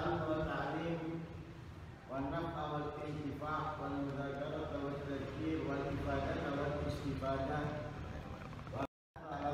التعلم والتعليم والنفع والانتفاع والمذاكرة والتذكير والإفادة والاستفادة وعلى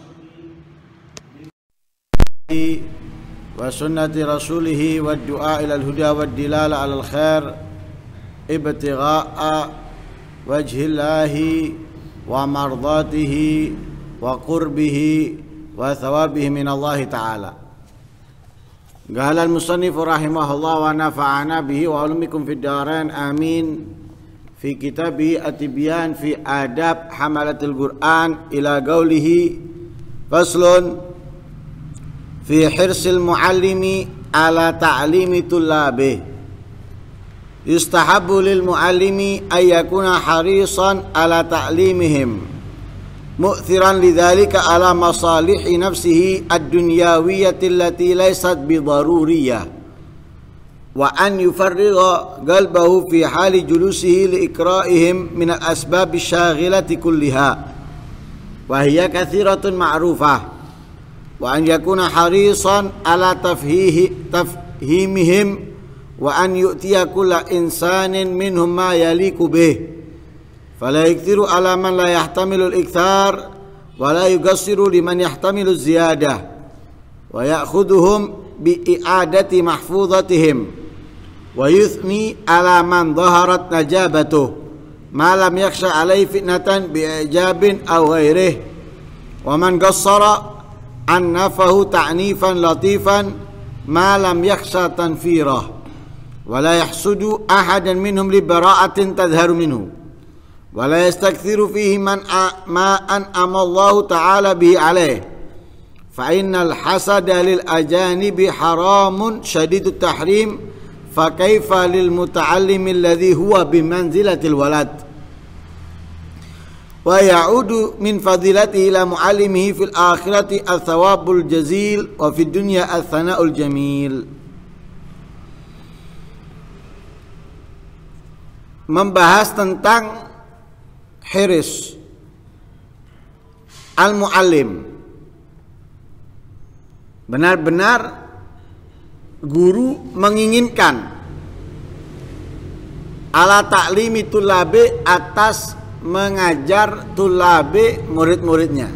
تمسك وسنة رسوله والدعاء إلى الهدى والدلالة على الخير ابتغاء وجه الله ومرضاته وقربه وثوابه من الله تعالى. قال المصنف رحمه الله ونفعنا به وعلمكم في الدارين آمين في كتابه التبيان في آداب حملة القرآن إلى قوله فصل في حرص المعلم على تعليم طلابه. يستحب للمعلم أن يكون حريصا على تعليمهم مؤثرا لذلك على مصالح نفسه الدنيوية التي ليست بضرورية، وأن يفرغ قلبه في حال جلوسه لإقرائهم من الأسباب الشاغلة كلها وهي كثيرة معروفة، وأن يكون حريصا على تفهيمهم، وأن يؤتي كل إنسان منهم ما يليق به، فلا يكثر على من لا يحتمل الإكثار ولا يقصر لمن يحتمل الزيادة، ويأخذهم بإعادة محفوظتهم، ويثني على من ظهرت نجابته ما لم يخشى عليه فتنة بإعجاب أو غيره، ومن قصر عنفه تعنيفا لطيفا ما لم يخشى تنفيره، ولا يحسد أحدا منهم لبراءة تظهر منه، ولا يستكثر فيه ما أنعم الله تعالى به عليه، فإن الحسد للأجانب حرام شديد التحريم، فكيف للمتعلم الذي هو بمنزلة الولد. ويعود من فضيلته إلى معلمه في الآخرة الثواب الجزيل وفي الدنيا الثناء الجميل. Membahas tentang hiris al-muallim, benar-benar guru menginginkan ala ta'limi tulabe, atas mengajar tulabe murid-muridnya.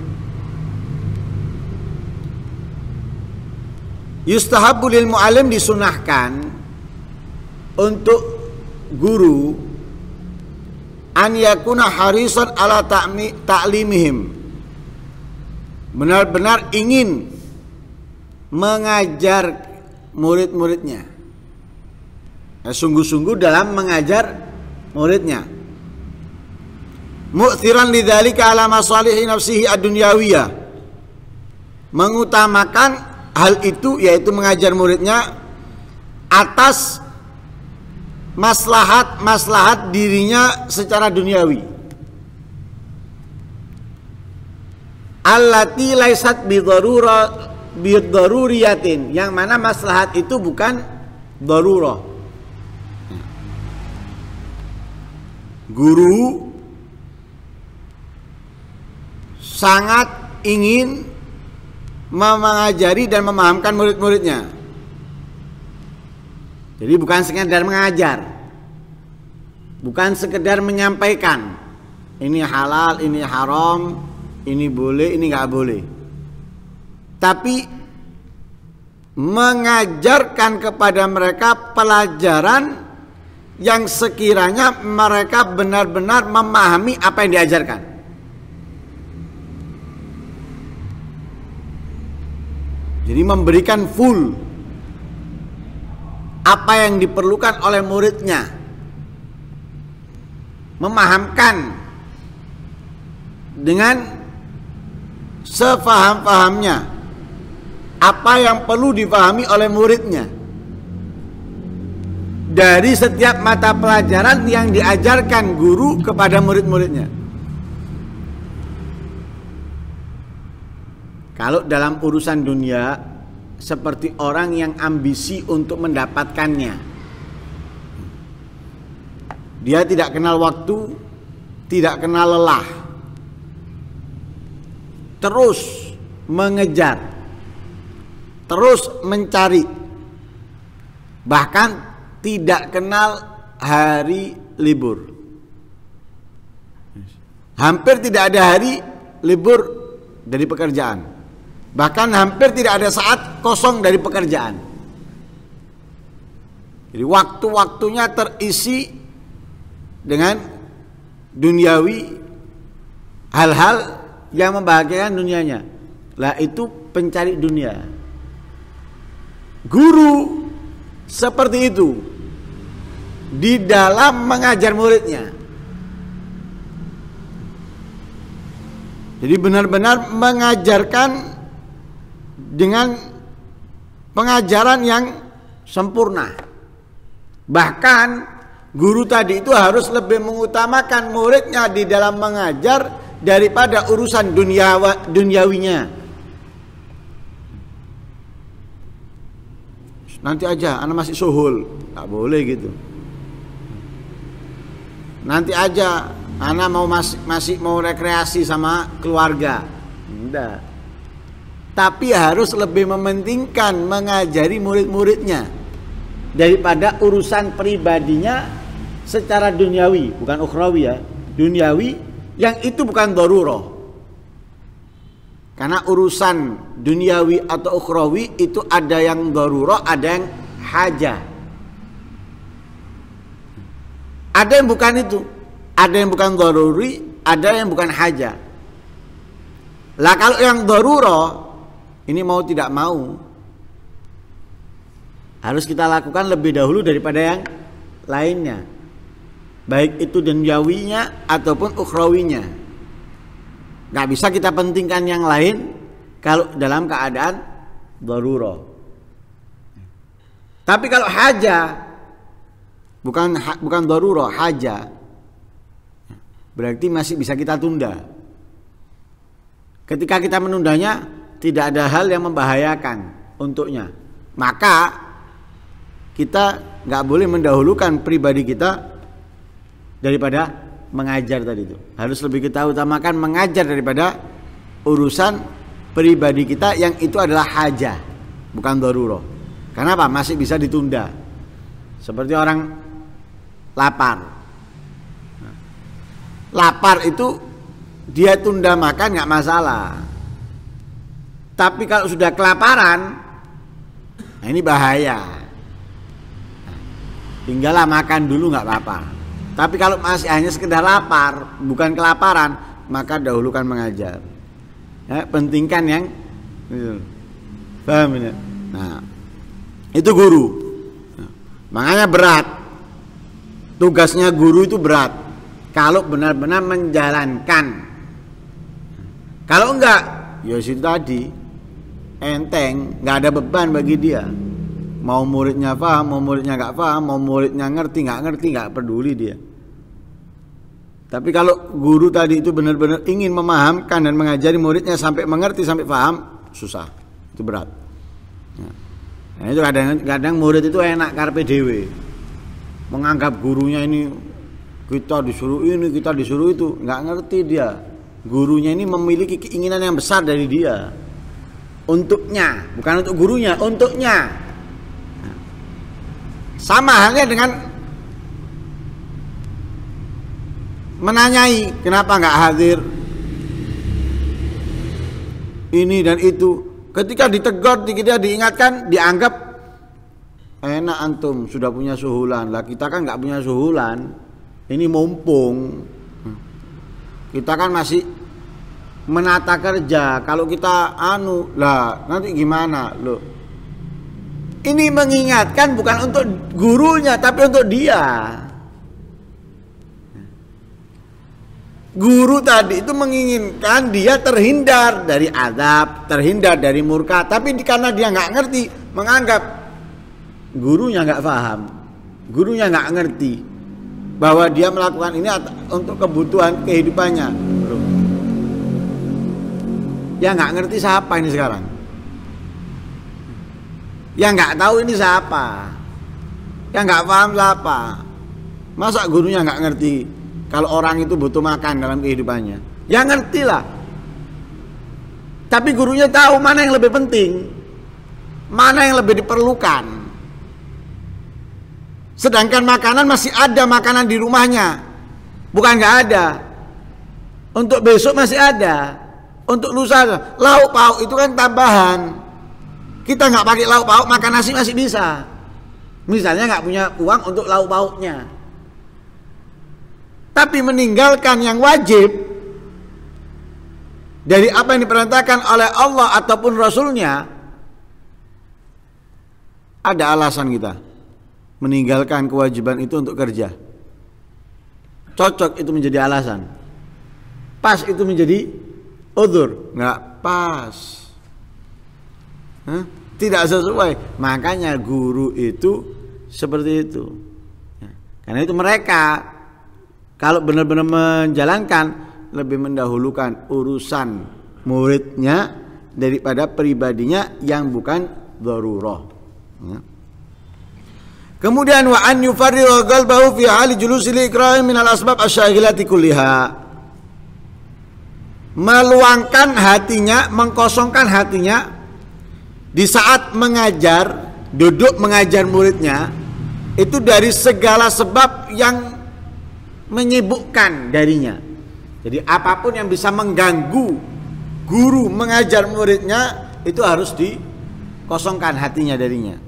Yustahabbu lil muallim, disunahkan untuk guru an yakuna harisan ala ta'limihim, benar-benar ingin mengajar murid-muridnya, sungguh-sungguh dalam mengajar muridnya. Mu'thiran lidzalika ala masalihi nafsihi ad-dunyawiyah, mengutamakan hal itu, yaitu mengajar muridnya atas maslahat dirinya secara duniawi. Allati laisat bidaruriyatin, yang mana maslahat itu bukan darurah. Guru sangat ingin mengajari dan memahamkan murid-muridnya. Jadi bukan sekedar mengajar, bukan sekedar menyampaikan ini halal, ini haram, ini boleh, ini nggak boleh, tapi mengajarkan kepada mereka pelajaran yang sekiranya mereka benar-benar memahami apa yang diajarkan. Jadi memberikan full apa yang diperlukan oleh muridnya, memahamkan dengan sefaham-fahamnya apa yang perlu dipahami oleh muridnya dari setiap mata pelajaran yang diajarkan guru kepada murid-muridnya. Kalau dalam urusan dunia, seperti orang yang ambisi untuk mendapatkannya, dia tidak kenal waktu, tidak kenal lelah, terus mengejar, terus mencari, Bahkan tidak kenal hari libur. Hampir tidak ada hari libur dari pekerjaan. Bahkan hampir tidak ada saat kosong dari pekerjaan. Jadi waktu-waktunya terisi dengan duniawi, hal-hal yang membahagiakan dunianya. Lah itu pencari dunia. Guru seperti itu di dalam mengajar muridnya. Jadi benar-benar mengajarkan dengan pengajaran yang sempurna. Bahkan guru tadi itu harus lebih mengutamakan muridnya di dalam mengajar daripada urusan duniawinya. Nanti aja, anak masih suhul, nggak boleh gitu. Nanti aja, anak masih mau rekreasi sama keluarga, enggak. Tapi harus lebih mementingkan mengajari murid-muridnya daripada urusan pribadinya secara duniawi, bukan ukhrawi ya, duniawi yang itu bukan darurah. Karena urusan duniawi atau ukhrawi itu ada yang darurah, ada yang hajah. Ada yang bukan itu, ada yang bukan daruri, ada yang bukan hajah. Lah kalau yang darurah ini mau tidak mau harus kita lakukan lebih dahulu daripada yang lainnya, baik itu duniawinya ataupun ukhrawinya. Gak bisa kita pentingkan yang lain kalau dalam keadaan darurah. Tapi kalau haja, bukan darurah, haja, berarti masih bisa kita tunda. Ketika kita menundanya, tidak ada hal yang membahayakan untuknya, maka kita gak boleh mendahulukan pribadi kita daripada mengajar tadi itu. Harus lebih kita utamakan mengajar daripada urusan pribadi kita yang itu adalah hajah, bukan darurah. Kenapa? Masih bisa ditunda. Seperti orang lapar. Lapar itu dia tunda makan nggak masalah. Tapi kalau sudah kelaparan, nah ini bahaya. Tinggallah makan dulu nggak apa-apa. Tapi kalau masih hanya sekedar lapar, bukan kelaparan, maka dahulukan mengajar. Ya, pentingkan yang itu. Paham ini? Nah, itu guru. Nah, makanya berat. Tugasnya guru itu berat. Kalau benar-benar menjalankan. Kalau enggak, ya situ tadi enteng, nggak ada beban bagi dia. Mau muridnya paham, mau muridnya nggak paham, mau muridnya ngerti, nggak peduli dia. Tapi kalau guru tadi itu benar-benar ingin memahamkan dan mengajari muridnya sampai mengerti, sampai paham, susah, itu berat. Nah, itu kadang murid itu enak karpe dewe, menganggap gurunya ini kita disuruh ini, kita disuruh itu, nggak ngerti dia. Gurunya ini memiliki keinginan yang besar dari dia, untuknya, bukan untuk gurunya, untuknya. Sama halnya dengan menanyai kenapa nggak hadir ini dan itu. Ketika ditegur, kita diingatkan, dianggap enak antum sudah punya suhulan. Lah kita kan nggak punya suhulan. Ini mumpung kita kan masih menata kerja. Kalau kita lah nanti gimana loh? Ini mengingatkan bukan untuk gurunya tapi untuk dia. Guru tadi itu menginginkan dia terhindar dari azab, terhindar dari murka, tapi karena dia nggak ngerti, menganggap gurunya nggak paham, gurunya nggak ngerti bahwa dia melakukan ini untuk kebutuhan kehidupannya. Ya nggak ngerti siapa ini sekarang? Yang nggak tahu ini siapa? Yang nggak paham siapa? Masa gurunya nggak ngerti kalau orang itu butuh makan dalam kehidupannya? Ya ngerti lah. Tapi gurunya tahu mana yang lebih penting, mana yang lebih diperlukan. Sedangkan makanan masih ada makanan di rumahnya. Bukan nggak ada. Untuk besok masih ada. Untuk lusa, lauk pauk itu kan tambahan. Kita nggak pakai lauk pauk, makan nasi masih bisa. Misalnya nggak punya uang untuk lauk pauknya. Tapi meninggalkan yang wajib dari apa yang diperintahkan oleh Allah ataupun Rasulnya, ada alasan kita meninggalkan kewajiban itu untuk kerja. Cocok itu menjadi alasan. Pas itu menjadi udzur. Nggak pas. Tidak sesuai. Makanya guru itu seperti itu. Karena itu mereka kalau benar-benar menjalankan lebih mendahulukan urusan muridnya daripada pribadinya yang bukan darurah. Kemudian wa an yufarriga qalbahu fi hali julusi liqra'i min al-asbab asy-syaghilati kulliha. Meluangkan hatinya, mengkosongkan hatinya di saat mengajar, duduk mengajar muridnya itu dari segala sebab yang menyibukkan darinya. Jadi apapun yang bisa mengganggu guru mengajar muridnya itu harus dikosongkan hatinya darinya.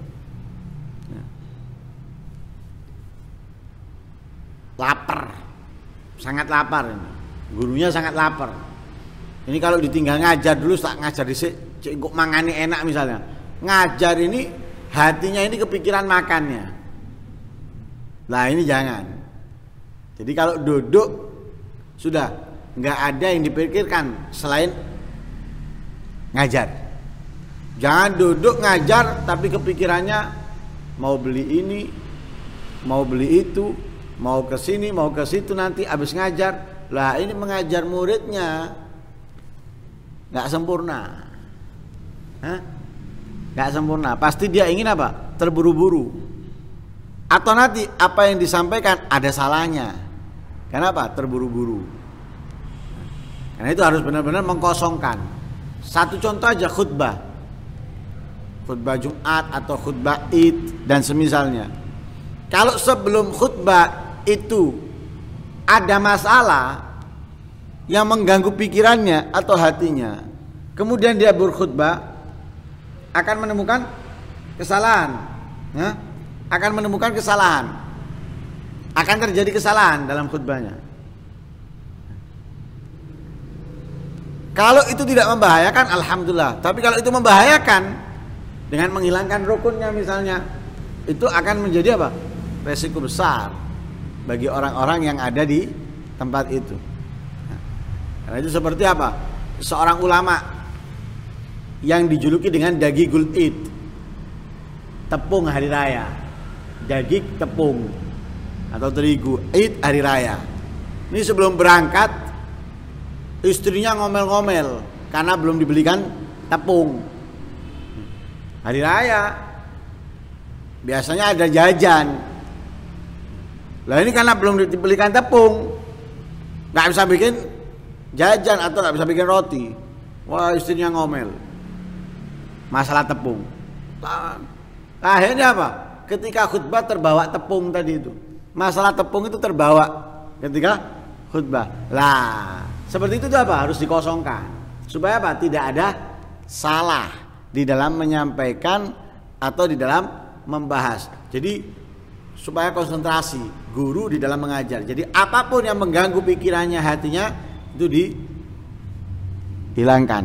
Lapar, sangat lapar ini. Gurunya sangat lapar. Ini kalau ditinggal ngajar dulu, tak ngajar dhisik, kok mangani enak misalnya. Ngajar ini hatinya ini kepikiran makannya. Nah ini jangan. Jadi kalau duduk sudah nggak ada yang dipikirkan selain ngajar. Jangan duduk ngajar tapi kepikirannya mau beli ini, mau beli itu, mau ke sini, mau ke situ, nanti habis ngajar. Lah ini mengajar muridnya nggak sempurna. Nggak sempurna. Pasti dia ingin apa? Terburu-buru. Atau nanti apa yang disampaikan ada salahnya. Kenapa? Terburu-buru. Karena itu harus benar-benar mengkosongkan. Satu contoh aja, khutbah. Khutbah Jumat atau khutbah Id dan semisalnya. Kalau sebelum khutbah itu ada masalah yang mengganggu pikirannya atau hatinya, kemudian dia berkhutbah, akan menemukan kesalahan, akan menemukan kesalahan, akan terjadi kesalahan dalam khutbahnya. Kalau itu tidak membahayakan, alhamdulillah. Tapi kalau itu membahayakan dengan menghilangkan rukunnya misalnya, itu akan menjadi apa? Resiko besar bagi orang-orang yang ada di tempat itu. Karena itu seperti apa? Seorang ulama yang dijuluki dengan dagigul id, tepung hari raya. Daging tepung atau terigu, id hari raya. Ini sebelum berangkat istrinya ngomel-ngomel karena belum dibelikan tepung. Hari raya biasanya ada jajan. Lah ini karena belum dibelikan tepung, nggak bisa bikin jajan atau nggak bisa bikin roti. Wah, istrinya ngomel masalah tepung. Akhirnya apa? Ketika khutbah terbawa tepung tadi itu. Masalah tepung itu terbawa ketika khutbah. Lah, seperti itu tuh apa? Harus dikosongkan. Supaya apa? Tidak ada salah di dalam menyampaikan atau di dalam membahas. Jadi supaya konsentrasi guru di dalam mengajar. Jadi apapun yang mengganggu pikirannya, hatinya itu dihilangkan.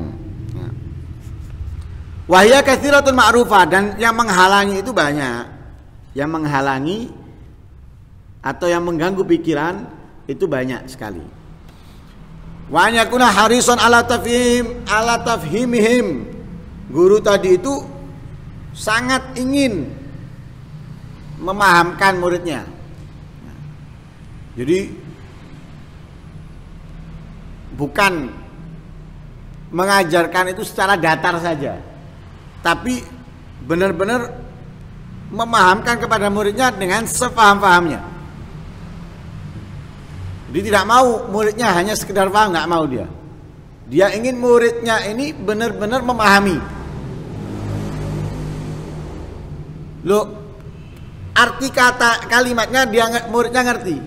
Wahya katsiratun ma'rufah, dan yang menghalangi itu banyak. Yang menghalangi atau yang mengganggu pikiran itu banyak sekali. Wa an yakuna harisan ala tafhimihim. Guru tadi itu sangat ingin memahamkan muridnya. Jadi bukan mengajarkan itu secara datar saja, tapi benar-benar memahamkan kepada muridnya dengan sepaham-pahamnya. Jadi tidak mau muridnya hanya sekedar paham, nggak mau dia. Dia ingin muridnya ini benar-benar memahami. Loh, arti kata kalimatnya muridnya ngerti.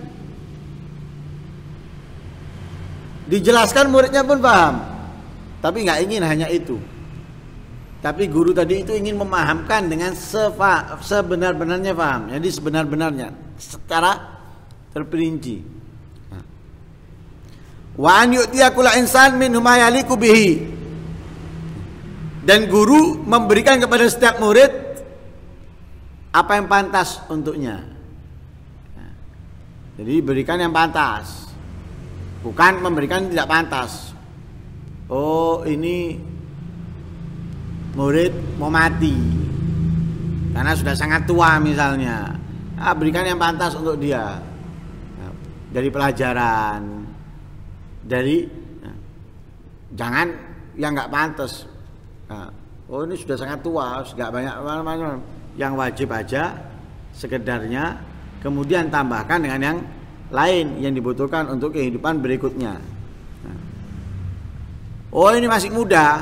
Dijelaskan muridnya pun paham. Tapi nggak ingin hanya itu. Tapi guru tadi itu ingin memahamkan dengan sebenar-benarnya paham. Jadi sebenar-benarnya secara terperinci. Wa an yu'tiya kulla insan minhum ma yaliqu bihi. Dan guru memberikan kepada setiap murid apa yang pantas untuknya. Jadi berikan yang pantas, bukan memberikan yang tidak pantas. Oh, ini murid mau mati karena sudah sangat tua misalnya. Berikan yang pantas untuk dia. Dari pelajaran, jangan yang nggak pantas. Oh, ini sudah sangat tua, nggak banyak mana-mana. Yang wajib aja, sekedarnya. Kemudian tambahkan dengan yang lain yang dibutuhkan untuk kehidupan berikutnya. Oh, ini masih muda.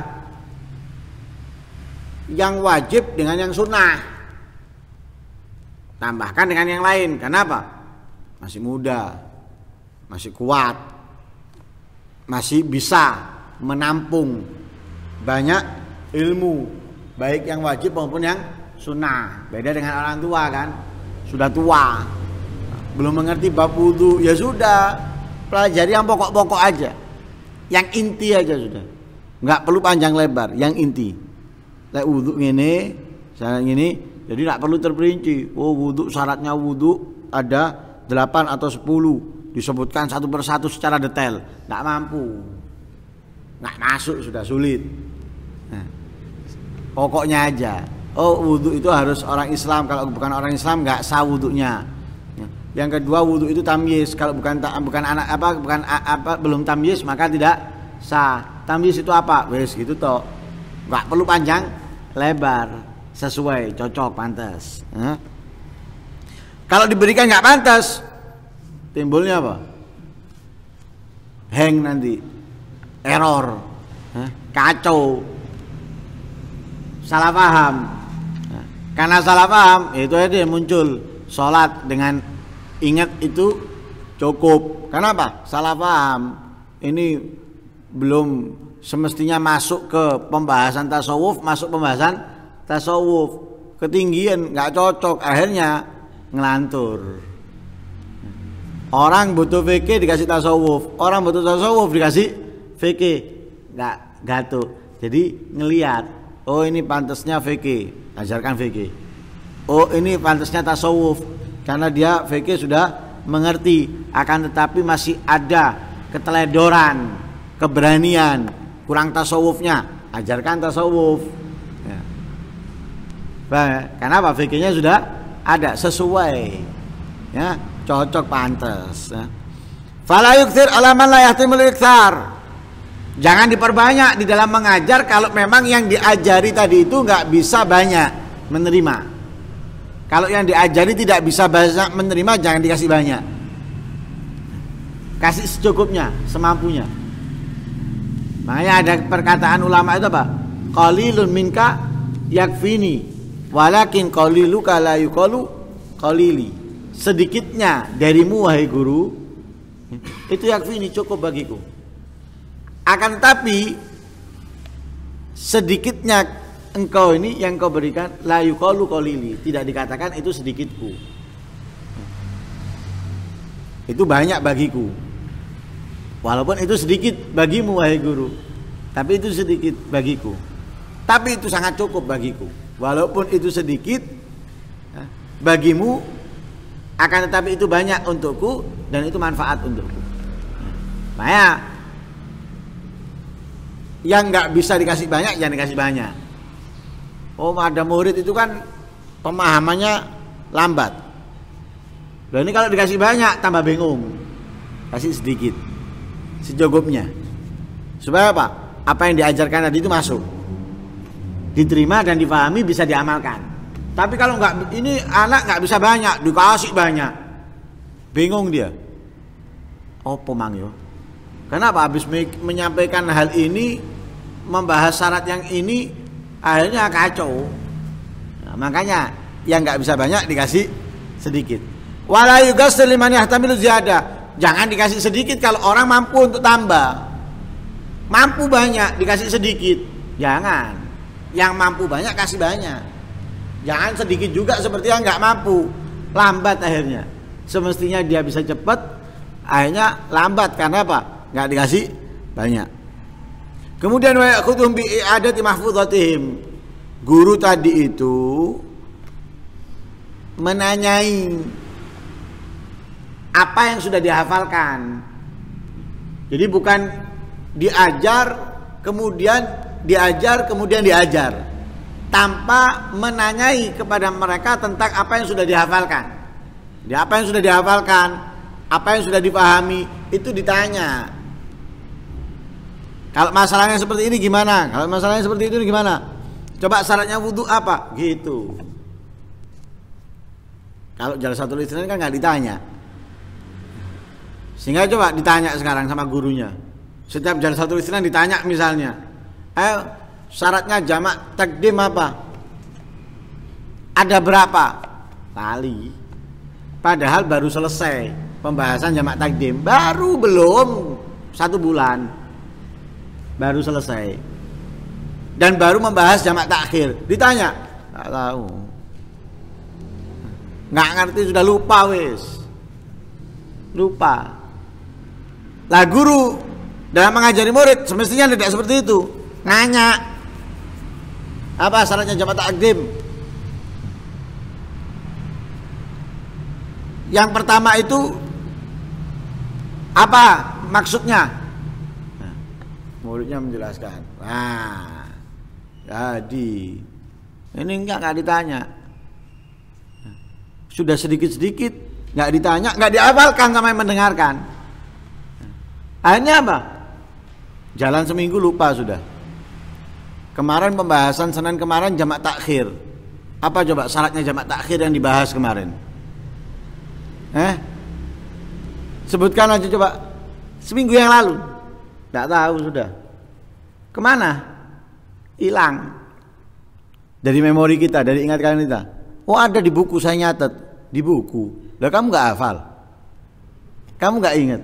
Yang wajib dengan yang sunnah. Tambahkan dengan yang lain. Kenapa? Masih muda, masih kuat, masih bisa menampung banyak ilmu, baik yang wajib maupun yang sunnah. Beda dengan orang tua kan, sudah tua, belum mengerti bab wudu, ya sudah, pelajari yang pokok-pokok aja, yang inti aja sudah, nggak perlu panjang lebar, yang inti. Lek wudu ini, syarat ini, jadi nggak perlu terperinci. Oh, wudu, syaratnya wudu ada 8 atau 10, disebutkan satu persatu secara detail, nggak mampu, nggak masuk, sudah sulit. Pokoknya aja. Oh, wudhu itu harus orang Islam, kalau bukan orang Islam nggak sah wudhunya. Yang kedua, wudhu itu tamyiz, kalau bukan belum tamyiz maka tidak sah. Tamyiz itu apa? Wes gitu toh. Nggak perlu panjang lebar, sesuai, cocok, pantas. Kalau diberikan nggak pantas, timbulnya apa? Hang nanti, error, kacau, salah paham. Karena salah paham, itu aja yang muncul. Sholat dengan ingat itu cukup. Kenapa? Salah paham. Ini belum semestinya masuk ke pembahasan tasawuf, masuk pembahasan tasawuf. Ketinggian, nggak cocok. Akhirnya ngelantur. Orang butuh fikih dikasih tasawuf, orang butuh tasawuf dikasih fikih, nggak gatuk. Jadi ngelihat, oh ini pantasnya fikih, ajarkan fikih. Oh ini pantasnya tasawuf, karena dia fikih sudah mengerti, akan tetapi masih ada keteledoran, keberanian, kurang tasawufnya, ajarkan tasawuf. Ya. Kenapa? Fikihnya sudah ada, sesuai, ya, cocok, pantas. Ya. Fala yukthir ala man la yahtimul ikthar. Jangan diperbanyak di dalam mengajar kalau memang yang diajari tadi itu nggak bisa banyak menerima. Kalau yang diajari tidak bisa banyak menerima, jangan dikasih banyak. Kasih secukupnya, semampunya. Makanya ada perkataan ulama itu apa? Qalilun minka yakfini, walakin qaliluka la yuqalu qalili. Sedikitnya darimu wahai guru, itu yakfini, cukup bagiku. Akan tetapi sedikitnya engkau ini yang kau berikan la yuqalu qalili, tidak dikatakan itu sedikitku, itu banyak bagiku. Walaupun itu sedikit bagimu wahai guru, tapi itu sedikit bagiku, tapi itu sangat cukup bagiku. Walaupun itu sedikit bagimu, akan tetapi itu banyak untukku dan itu manfaat untukku. Makanya yang nggak bisa dikasih banyak jangan dikasih banyak. Oh, ada murid itu kan pemahamannya lambat. Loh, ini kalau dikasih banyak tambah bingung. Kasih sedikit, secukupnya. Supaya apa? Apa yang diajarkan tadi itu masuk, diterima dan dipahami, bisa diamalkan. Tapi kalau nggak, ini anak nggak bisa banyak, dikasih banyak, bingung dia. Oh, pomang yo. Kenapa habis menyampaikan hal ini, membahas syarat yang ini, akhirnya kacau. Nah, makanya yang nggak bisa banyak dikasih sedikit. Wala yugassir liman yahtamilu ziyadah. Jangan dikasih sedikit kalau orang mampu untuk tambah. Mampu banyak dikasih sedikit. Jangan. Yang mampu banyak kasih banyak. Jangan sedikit juga seperti yang nggak mampu. Lambat akhirnya. Semestinya dia bisa cepat, akhirnya lambat karena apa? Nggak dikasih banyak. Kemudian wa ya'khudhum bi i'adati mahfudhatihim. Guru tadi itu menanyai apa yang sudah dihafalkan. Jadi bukan diajar kemudian diajar tanpa menanyai kepada mereka tentang apa yang sudah dihafalkan. Apa yang sudah dihafalkan, apa yang sudah dipahami itu ditanya. Kalau masalahnya seperti ini gimana? Kalau masalahnya seperti itu gimana? Coba syaratnya wudu apa? Gitu. Kalau jalsatul istinad kan nggak ditanya. Sehingga coba ditanya sekarang sama gurunya. Setiap jalsatul istinad ditanya misalnya, syaratnya jamak takdim apa? Ada berapa? Tali. Padahal baru selesai pembahasan jamak takdim. Baru belum 1 bulan. Baru selesai. Dan baru membahas jamak takhir. Ditanya, nggak tahu. Nggak ngerti, sudah lupa wis. Lupa. Lah guru dalam mengajari murid semestinya tidak seperti itu. Nanya, apa syaratnya jamak takdim? Yang pertama itu apa maksudnya? Muridnya menjelaskan. Nah, jadi ini nggak ditanya. Sudah sedikit-sedikit nggak ditanya, nggak dihafalkan sama yang mendengarkan. Akhirnya apa? Jalan seminggu lupa sudah. Kemarin pembahasan Senin kemarin jamak takhir. Apa coba syaratnya jamak takhir yang dibahas kemarin? Sebutkan aja coba. Seminggu yang lalu. Tidak tahu sudah. Kemana? Hilang. Dari memori kita, dari ingatan kita. Oh ada di buku, saya nyatet. Di buku. Lah kamu gak hafal. Kamu gak ingat.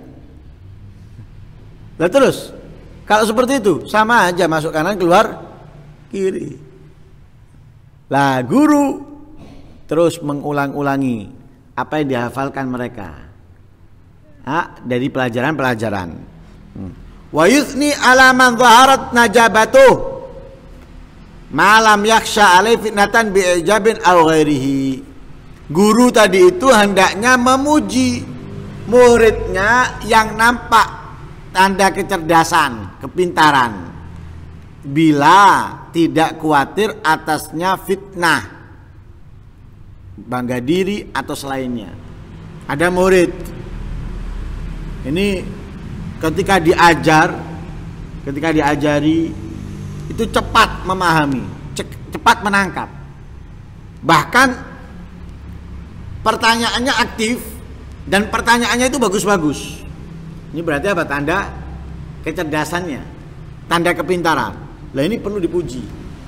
Lah terus. Kalau seperti itu, sama aja masuk kanan, keluar kiri. Lah guru terus mengulang-ulangi apa yang dihafalkan mereka. Dari pelajaran-pelajaran. Wa yuthni ala man zaharat najabatuh malam yakhsha alai fitnatan bi'ijabin aw ghairihi. Guru tadi itu hendaknya memuji muridnya yang nampak tanda kecerdasan, kepintaran, bila tidak khawatir atasnya fitnah, bangga diri atau selainnya. Ada murid ini ketika diajari itu cepat memahami, cepat menangkap. Bahkan pertanyaannya aktif dan pertanyaannya itu bagus-bagus. Ini berarti apa? Tanda kecerdasannya, tanda kepintaran. Lah ini perlu dipuji.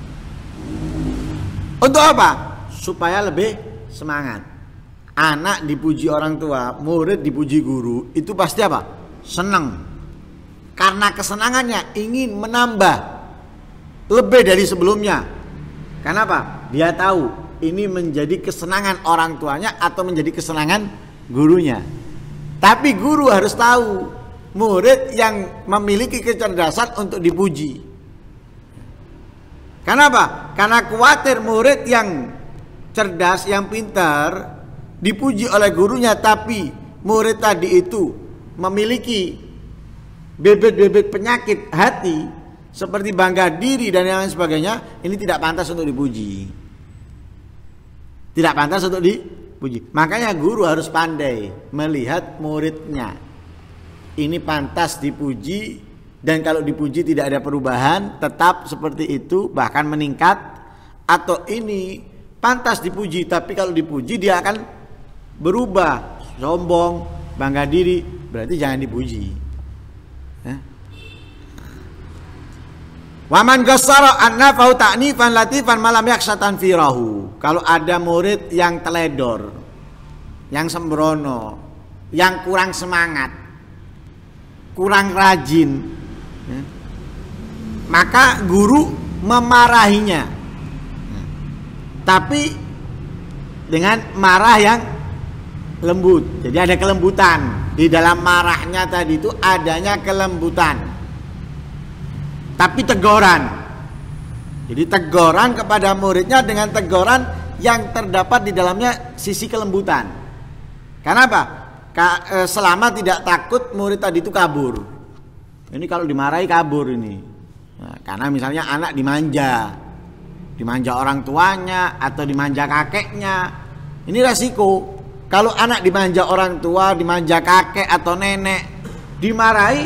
Untuk apa? Supaya lebih semangat. Anak dipuji orang tua, murid dipuji guru, itu pasti apa? Senang. Karena kesenangannya ingin menambah lebih dari sebelumnya. Kenapa? Dia tahu ini menjadi kesenangan orang tuanya atau menjadi kesenangan gurunya. Tapi guru harus tahu murid yang memiliki kecerdasan untuk dipuji. Kenapa? Karena khawatir murid yang cerdas, yang pintar dipuji oleh gurunya, tapi murid tadi itu memiliki bibit-bibit penyakit hati seperti bangga diri dan yang lain sebagainya, ini tidak pantas untuk dipuji. Tidak pantas untuk dipuji. Makanya guru harus pandai melihat muridnya. Ini pantas dipuji, dan kalau dipuji tidak ada perubahan, tetap seperti itu bahkan meningkat, atau ini pantas dipuji tapi kalau dipuji dia akan berubah, sombong, bangga diri, berarti jangan dipuji. Waman gassara an-nafahu ta'nifan latifan malam yakhsha tanfirahu. Kalau ada murid yang teledor, yang sembrono, yang kurang semangat, kurang rajin, ya, maka guru memarahinya, tapi dengan marah yang lembut. Jadi ada kelembutan di dalam marahnya tadi, itu adanya kelembutan, tapi teguran. Jadi teguran kepada muridnya dengan teguran yang terdapat di dalamnya sisi kelembutan. Karena apa? Selama tidak takut murid tadi itu kabur. Ini kalau dimarahi kabur ini. Nah, karena misalnya anak dimanja orang tuanya atau dimanja kakeknya. Ini resiko. Kalau anak dimanja orang tua, dimanja kakek atau nenek, dimarahi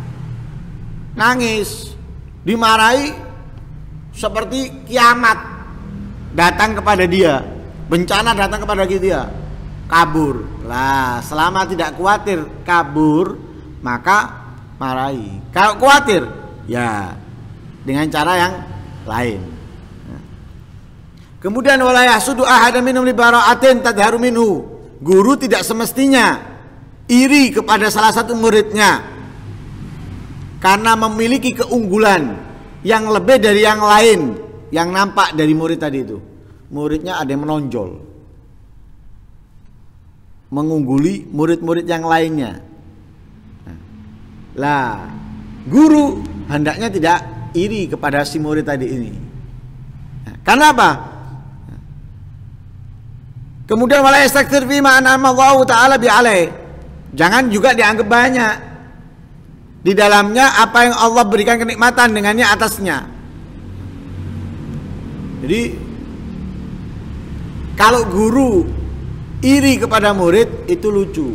nangis, dimarahi seperti kiamat datang kepada dia, bencana datang kepada dia, kabur. Lah, selama tidak khawatir kabur, maka marahi. Kalau khawatir, ya dengan cara yang lain. Kemudian wala yahsudu ahadan minhum li bara'atin tadharu minhu. Guru tidak semestinya iri kepada salah satu muridnya karena memiliki keunggulan yang lebih dari yang lain yang nampak dari murid tadi itu. Muridnya ada yang menonjol, mengungguli murid-murid yang lainnya. Lah, guru hendaknya tidak iri kepada si murid tadi ini. Karena apa? Kemudian wala yastakthir fi ma an'ama Allahu ta'ala bi alaihi. Jangan juga dianggap banyak di dalamnya apa yang Allah berikan kenikmatan dengannya atasnya. Jadi kalau guru iri kepada murid itu lucu.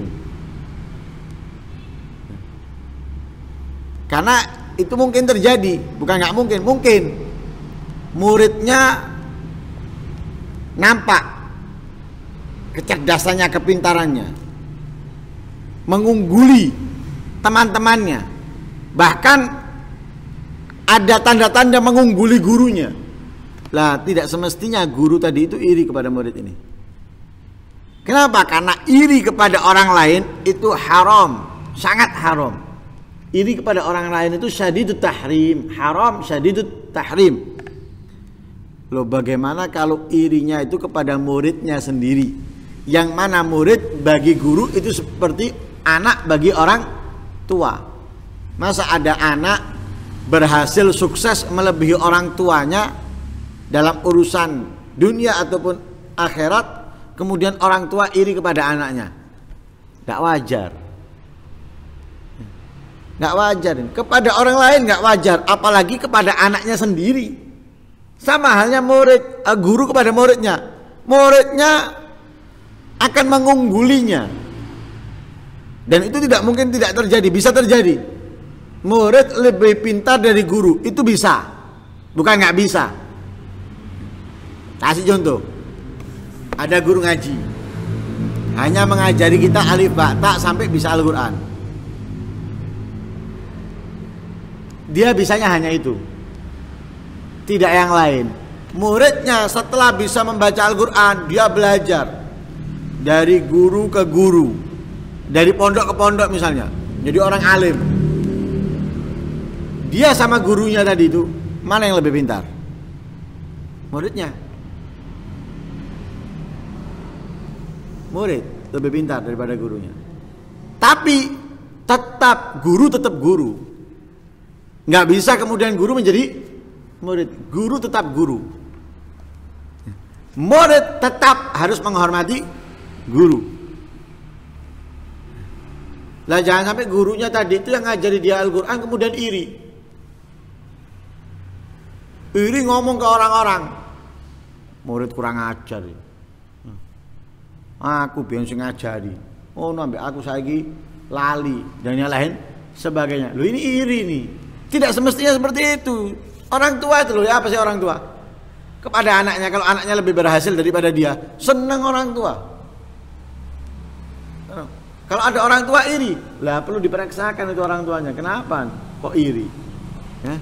Karena itu mungkin terjadi, bukan nggak mungkin, mungkin muridnya nampak kecerdasannya, kepintarannya, mengungguli teman-temannya, bahkan ada tanda-tanda mengungguli gurunya. Lah, tidak semestinya guru tadi itu iri kepada murid ini. Kenapa? Karena iri kepada orang lain itu haram, sangat haram. Iri kepada orang lain itu syadidut tahrim, haram syadidut tahrim. Loh, bagaimana kalau irinya itu kepada muridnya sendiri? Yang mana murid bagi guru itu seperti anak bagi orang tua. Masa ada anak berhasil sukses melebihi orang tuanya dalam urusan dunia ataupun akhirat, kemudian orang tua iri kepada anaknya? Gak wajar. Gak wajar. Kepada orang lain gak wajar, apalagi kepada anaknya sendiri. Sama halnya murid, guru kepada muridnya. Muridnya akan mengunggulinya. Dan itu tidak mungkin tidak terjadi, bisa terjadi. Murid lebih pintar dari guru, itu bisa. Bukan gak bisa. Kasih contoh. Ada guru ngaji, hanya mengajari kita alif ba ta sampai bisa Al-Quran. Dia bisanya hanya itu, tidak yang lain. Muridnya setelah bisa membaca Al-Quran, dia belajar dari guru ke guru, dari pondok ke pondok misalnya, jadi orang alim. Dia sama gurunya tadi itu, mana yang lebih pintar? Muridnya. Murid lebih pintar daripada gurunya. Tapi tetap guru tetap guru. Nggak bisa kemudian guru menjadi murid. Guru tetap guru. Murid tetap harus menghormati guru. Lah, jangan sampai gurunya tadi itu yang ngajari dia Al-Quran kemudian iri. Iri ngomong ke orang-orang, murid kurang ajar. Aku biar sing ngajari. Oh, nambah aku saiki lali dan yang lain sebagainya. Loh, ini iri nih. Tidak semestinya seperti itu. Orang tua itu loh, ya apa sih orang tua? Kepada anaknya, kalau anaknya lebih berhasil daripada dia, senang orang tua. Kalau ada orang tua iri, lah perlu diperiksakan itu orang tuanya. Kenapa? Kok iri? Ya?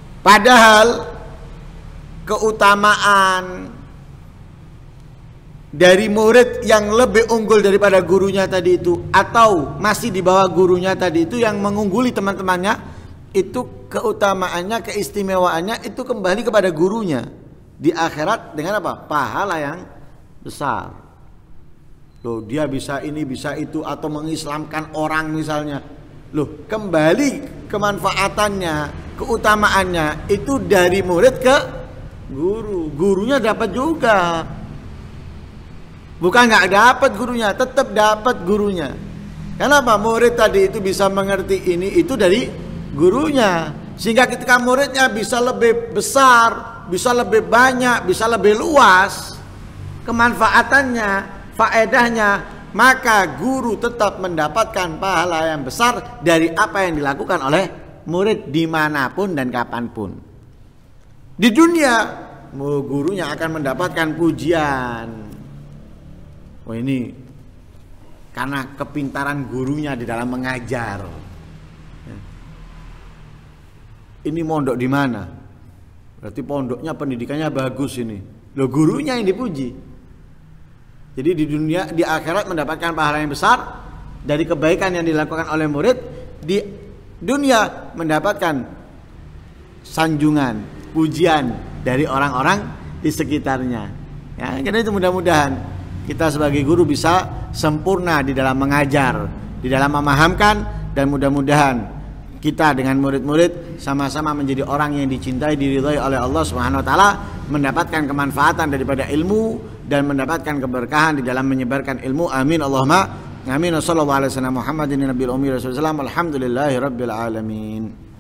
Padahal keutamaan dari murid yang lebih unggul daripada gurunya tadi itu, atau masih di bawah gurunya tadi itu yang mengungguli teman-temannya, itu keutamaannya, keistimewaannya itu kembali kepada gurunya di akhirat dengan apa? Pahala yang besar. Loh, dia bisa ini, bisa itu, atau mengislamkan orang misalnya. Loh, kembali kemanfaatannya, keutamaannya itu dari murid ke guru. Gurunya dapat juga. Bukan nggak dapat gurunya, tetap dapat gurunya. Kenapa? Murid tadi itu bisa mengerti ini itu dari gurunya. Sehingga ketika muridnya bisa lebih besar, bisa lebih banyak, bisa lebih luas kemanfaatannya, faedahnya, maka guru tetap mendapatkan pahala yang besar dari apa yang dilakukan oleh murid dimanapun dan kapanpun. Di dunia, gurunya akan mendapatkan pujian. Oh, ini karena kepintaran gurunya di dalam mengajar. Ini mondok di mana? Berarti pondoknya pendidikannya bagus ini. Loh, gurunya yang dipuji. Jadi di dunia, di akhirat mendapatkan pahala yang besar dari kebaikan yang dilakukan oleh murid. Di dunia mendapatkan sanjungan, pujian dari orang-orang di sekitarnya. Ya, karena itu mudah-mudahan kita sebagai guru bisa sempurna di dalam mengajar, di dalam memahamkan, dan mudah-mudahan kita dengan murid-murid sama-sama menjadi orang yang dicintai, diridhai oleh Allah Subhanahu wa taala, mendapatkan kemanfaatan daripada ilmu dan mendapatkan keberkahan di dalam menyebarkan ilmu. Amin Allahumma amin. Wassallallahu alaihi wasallam Muhammadin nabiyil ummi rasulullah. Alhamdulillahirabbil alamin.